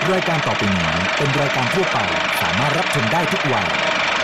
รายการต่อไปนี้เป็นรายการทั่วไปสามารถรับชมได้ทุกวัย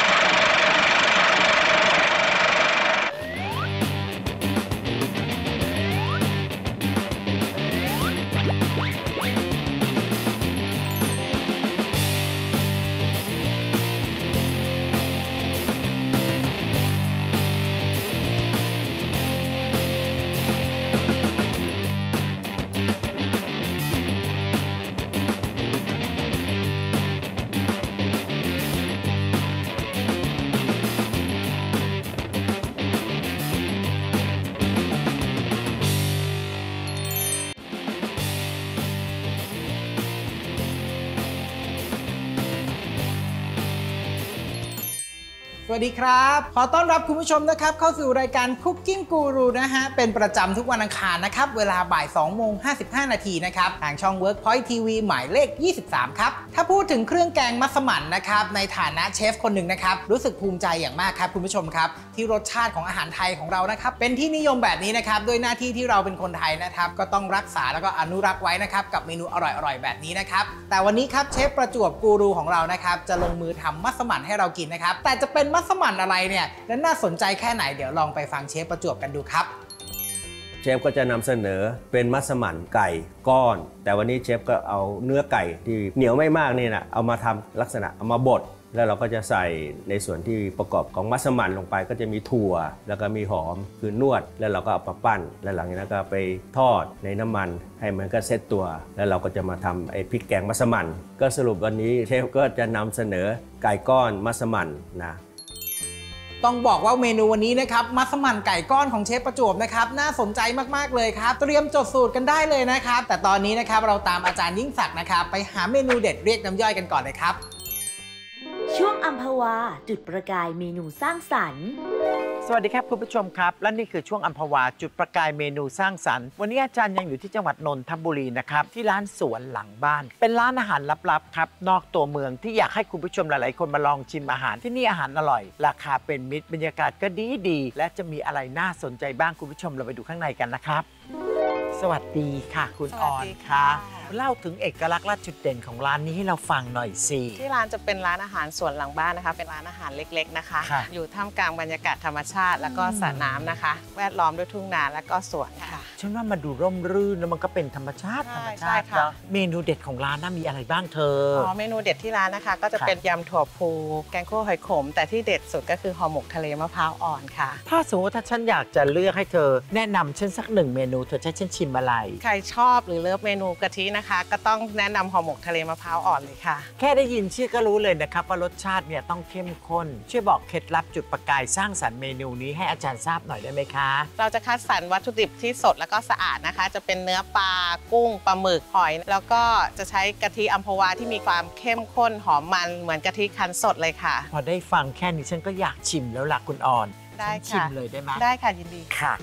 สวัสดีครับขอต้อนรับคุณผู้ชมนะครับเข้าสู่รายการ Cooking Guru นะฮะเป็นประจำทุกวันอังคารนะครับเวลาบ่าย 2:55 นาทีนะครับทางช่อง Workpoint TV หมายเลข 23 ครับถ้าพูดถึงเครื่องแกงมัสมั่นนะครับในฐานะเชฟคนหนึ่งนะครับรู้สึกภูมิใจอย่างมากครับคุณผู้ชมครับที่รสชาติของอาหารไทยของเรานะครับเป็นที่นิยมแบบนี้นะครับโดยหน้าที่ที่เราเป็นคนไทยนะครับก็ต้องรักษาแล้วก็อนุรักษ์ไว้นะครับกับเมนูอร่อยๆแบบนี้นะครับแต่วันนี้ครับเชฟประจวบกูรูของเรานะครับจะลงมือทำมัสมั่นให้เรากินนะครับแต่จะเป็นมัสมั่นอะไรเนี่ยและน่าสนใจแค่ไหนเดี๋ยวลองไปฟังเชฟประจวบกันดูครับเชฟก็จะนำเสนอเป็นมัสมั่นไก่ก้อนแต่วันนี้เชฟก็เอาเนื้อไก่ที่เหนียวไม่มากนี่นะเอามาทำลักษณะเอามาบดแล้วเราก็จะใส่ในส่วนที่ประกอบของมัสมั่นลงไปก็จะมีถั่วแล้วก็มีหอมคือนวดแล้วเราก็เอามาปั้นแล้วหลังจากนั้นก็ไปทอดในน้ำมันให้มันก็เซตตัวแล้วเราก็จะมาทำไอ้พริกแกงมัสมั่นก็สรุปวันนี้เชฟก็จะนำเสนอไก่ก้อนมัสมั่นนะต้องบอกว่าเมนูวันนี้นะครับมัสมั่นไก่ก้อนของเชฟประจวบนะครับน่าสนใจมากๆเลยครับเตรียมจดสูตรกันได้เลยนะครับแต่ตอนนี้นะครับเราตามอาจารย์ยิ่งศักดิ์นะครับไปหาเมนูเด็ดเรียกน้ำย่อยกันก่อนเลยครับช่วงอัมพวาจุดประกายเมนูสร้างสรรค์สวัสดีครับคุณผู้ชมครับและนี่คือช่วงอัมพวาจุดประกายเมนูสร้างสรรค์วันนี้อาจารย์ยังอยู่ที่จังหวัดนนทบุรีนะครับที่ร้านสวนหลังบ้านเป็นร้านอาหารลับๆครับนอกตัวเมืองที่อยากให้คุณผู้ชมหลายๆคนมาลองชิมอาหารที่นี่อาหารอร่อยราคาเป็นมิตรบรรยากาศก็ดีและจะมีอะไรน่าสนใจบ้างคุณผู้ชมเราไปดูข้างในกันนะครับสวัสดีค่ะคุณออนค่ะเล่าถึงเอกลักษณ์และจุดเด่นของร้านนี้ให้เราฟังหน่อยสิที่ร้านจะเป็นร้านอาหารสวนหลังบ้านนะคะเป็นร้านอาหารเล็กๆนะคะอยู่ท่ามกลางบรรยากาศธรรมชาติแล้วก็สระน้ำนะคะแวดล้อมด้วยทุ่งนาแล้วก็สวนค่ะฉันว่ามันดูร่มรื่นแล้วมันก็เป็นธรรมชาติค่ะเมนูเด็ดของร้านน่ามีอะไรบ้างเธอเมนูเด็ดที่ร้านนะคะก็จะเป็นยำถั่วพูแกงคั่วหอยขมแต่ที่เด็ดสุดก็คือห่อหมกทะเลมะพร้าวอ่อนค่ะถ้าสมมติถ้าฉันอยากจะเลือกให้เธอแนะนำฉันสัก1เมนูเธอจะให้ฉันชิมอะไรใครชอบหรือเลิฟเมนูกะทินะคะก็ต้องแนะนำห่อหมกทะเลมะพร้าวอ่อนเลยค่ะแค่ได้ยินชื่อก็รู้เลยนะครับว่ารสชาติเนี่ยต้องเข้มข้นช่วยบอกเคล็ดลับจุดประกายสร้างสรรค์เมนูนี้ให้อาจารย์ทราบหน่อยได้ไหมคะเราจะคัดสรรวัตถุดิบที่สดแล้วก็สะอาดนะคะจะเป็นเนื้อปลากุ้งปลาหมึกหอยแล้วก็จะใช้กะทิอัมพวาที่มีความเข้มข้นหอมมันเหมือนกะทิคั้นสดเลยค่ะพอได้ฟังแค่นี้ฉันก็อยากชิมแล้วล่ะคุณอ่อนได้ค่ะชิมเลยได้ไหมได้ค่ะยินดีค่ะ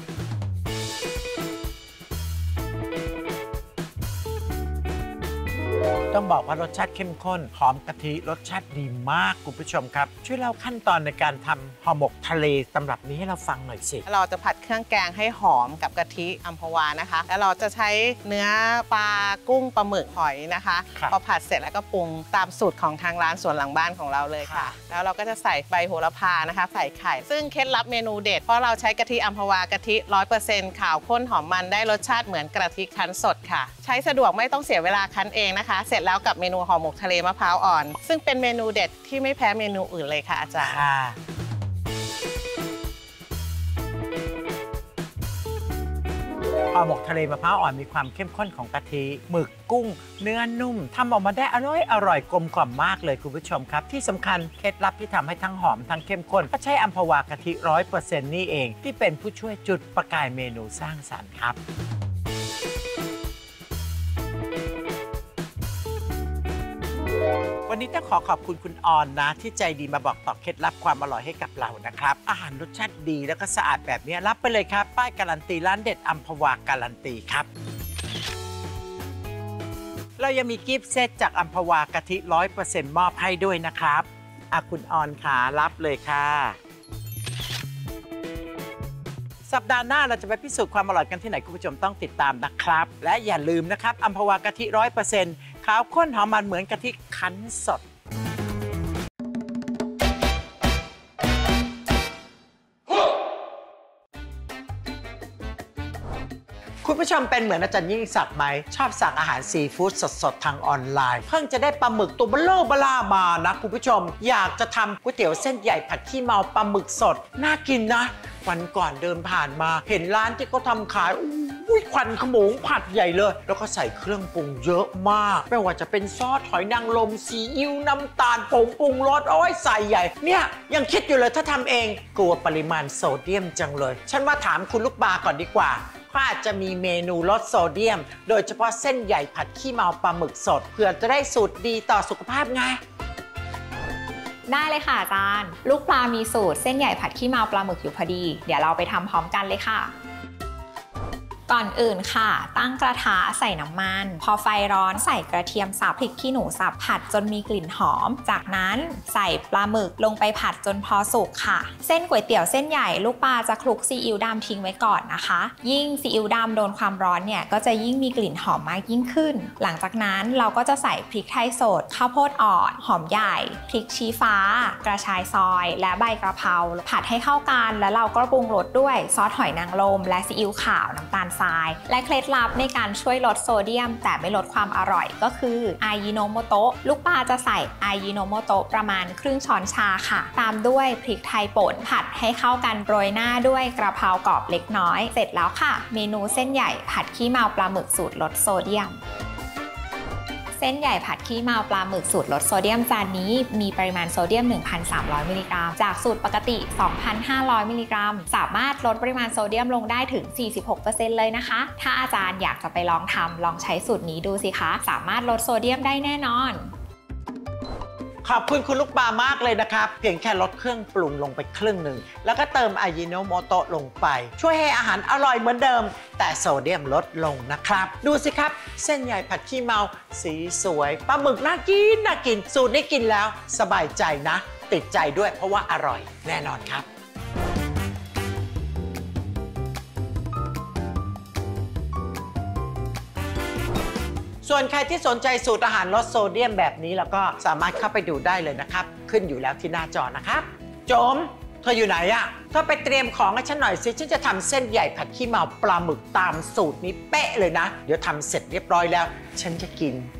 ต้องบอกว่ารสชาติเข้มข้นหอมกะทิรสชาติดีมากคุณผู้ชมครับช่วยเล่าขั้นตอนในการทำห่อหมกทะเลตำรับนี้ให้เราฟังหน่อยสิเราจะผัดเครื่องแกงให้หอมกับกะทิอัมพวานะคะแล้วเราจะใช้เนื้อปลากุ้งปลาหมึกหอยนะคะพอผัดเสร็จแล้วก็ปรุงตามสูตรของทางร้านสวนหลังบ้านของเราเลยค่ะแล้วเราก็จะใส่ใบโหระพานะคะใส่ไข่ซึ่งเคล็ดลับเมนูเด็ดเพราะเราใช้กะทิอัมพวากะทิ 100% ขาวข้นหอมมันได้รสชาติเหมือนกะทิคั้นสดค่ะใช้สะดวกไม่ต้องเสียเวลาคั้นเองนะคะเสร็จแล้วกับเมนูห่อหมกทะเลมะพร้าวอ่อนซึ่งเป็นเมนูเด็ดที่ไม่แพ้เมนูอื่นเลยค่ะอาจารย์ห่อหมกทะเลมะพร้าวอ่อนมีความเข้มข้นของกะทิหมึกกุ้งเนื้อนุ่มทำออกมาได้อร่อยกลมกล่อมมากเลยคุณผู้ชมครับที่สำคัญเคล็ดลับที่ทำให้ทั้งหอมทั้งเข้มข้นก็ใช้อัมพวากะทิ 100% นี่เองที่เป็นผู้ช่วยจุดประกายเมนูสร้างสรรค์ครับวันนี้ต้องขอขอบคุณคุณออนนะที่ใจดีมาบอกต่อเคล็ดลับความอร่อยให้กับเรานะครับอาหารรสชาติดีแล้วก็สะอาดแบบนี้รับไปเลยครับป้ายการันตีร้านเด็ดอัมพวาการันตีครับเรายังมีกิฟต์เซตจากอัมพวากะทิ 100% มอบให้ด้วยนะครับคุณออนขารับเลยค่ะสัปดาห์หน้าเราจะไปพิสูจน์ความอร่อยกันที่ไหนคุณผู้ชมต้องติดตามนะครับและอย่าลืมนะครับอัมพวากะทิ 100%ขาวข้นหอมมันเหมือนกะทิคั้นสดคุณผู้ชมเป็นเหมือนอาจารย์ยิ่งศักดิ์ไหมชอบสั่งอาหารซีฟู้ดสดๆทางออนไลน์เพิ่งจะได้ปลาหมึกตัวเบลอเบล่ามานะคุณผู้ชมอยากจะทำก๋วยเตี๋ยวเส้นใหญ่ผัดขี้เมาปลาหมึกสดน่ากินนะวันก่อนเดินผ่านมาเห็นร้านที่เขาทำขายควันขโมงผัดใหญ่เลยแล้วก็ใส่เครื่องปรุงเยอะมากไม่ว่าจะเป็นซอสหอยนางรมซีอิ๊วน้ำตาลผงปรุงรสโอ้ยใส่ใหญ่เนี่ยยังคิดอยู่เลยถ้าทำเองกลัวปริมาณโซเดียมจังเลยฉันมาถามคุณลูกปลาก่อนดีกว่าก็อาจจะมีเมนูลดโซเดียมโดยเฉพาะเส้นใหญ่ผัดขี้เมาปลาหมึกสดเพื่อจะได้สูตรดีต่อสุขภาพไงได้เลยค่ะอาจารย์ลูกปลามีสูตรเส้นใหญ่ผัดขี้เมาปลาหมึกอยู่พอดีเดี๋ยวเราไปทำพร้อมกันเลยค่ะก่อนอื่นค่ะตั้งกระทะใส่น้ำมันพอไฟร้อนใส่กระเทียมสับพริกขี้หนูสับผัดจนมีกลิ่นหอมจากนั้นใส่ปลาหมึกลงไปผัดจนพอสุกค่ะเส้นก๋วยเตี๋ยวเส้นใหญ่ลูกปลาจะคลุกซีอิ๊วดำทิ้งไว้ก่อนนะคะยิ่งซีอิ๊วดำโดนความร้อนเนี่ยก็จะยิ่งมีกลิ่นหอมมากยิ่งขึ้นหลังจากนั้นเราก็จะใส่พริกไทยสดข้าวโพดอ่อนหอมใหญ่พริกชี้ฟ้ากระชายซอยและใบกระเพราผัดให้เข้ากันแล้วเราก็ปรุงรสด้วยซอสหอยนางรมและซีอิ๊วขาวน้ำตาลทรายและเคล็ดลับในการช่วยลดโซเดียมแต่ไม่ลดความอร่อยก็คืออายิโนโมโตะลูกปลาจะใส่อายิโนโมโตะประมาณครึ่งช้อนชาค่ะตามด้วยพริกไทยป่นผัดให้เข้ากันโรยหน้าด้วยกระเพรากรอบเล็กน้อยเสร็จแล้วค่ะเมนูเส้นใหญ่ผัดขี้เมาปลาหมึกสูตรลดโซเดียมเส้นใหญ่ผัดขี้เมาปลาหมึกสูตรลดโซเดียมจานนี้มีปริมาณโซเดียม 1,300 มิลลิกรัมจากสูตรปกติ 2,500 มิลลิกรัมสามารถลดปริมาณโซเดียมลงได้ถึง 46% เลยนะคะถ้าอาจารย์อยากจะไปลองทำลองใช้สูตรนี้ดูสิคะสามารถลดโซเดียมได้แน่นอนขอบคุณคุณลูกปลามากเลยนะครับเพียงแค่ลดเครื่องปรุงลงไปครึ่งหนึ่งแล้วก็เติมอายิโนโมโตะลงไปช่วยให้อาหารอร่อยเหมือนเดิมแต่โซเดียมลดลงนะครับดูสิครับเส้นใหญ่ผัดขี้เมาสีสวยปลาหมึกน่ากินสูตรนี้กินแล้วสบายใจนะติดใจด้วยเพราะว่าอร่อยแน่นอนครับส่วนใครที่สนใจสูตรอาหารลดโซเดียมแบบนี้แล้วก็สามารถเข้าไปดูได้เลยนะครับขึ้นอยู่แล้วที่หน้าจอนะครับโจมเธออยู่ไหนอะเธอไปเตรียมของให้ฉันหน่อยสิฉันจะทำเส้นใหญ่ผัดขี้เมาปลาหมึกตามสูตรนี้เป๊ะเลยนะเดี๋ยวทำเสร็จเรียบร้อยแล้วฉันจะกิน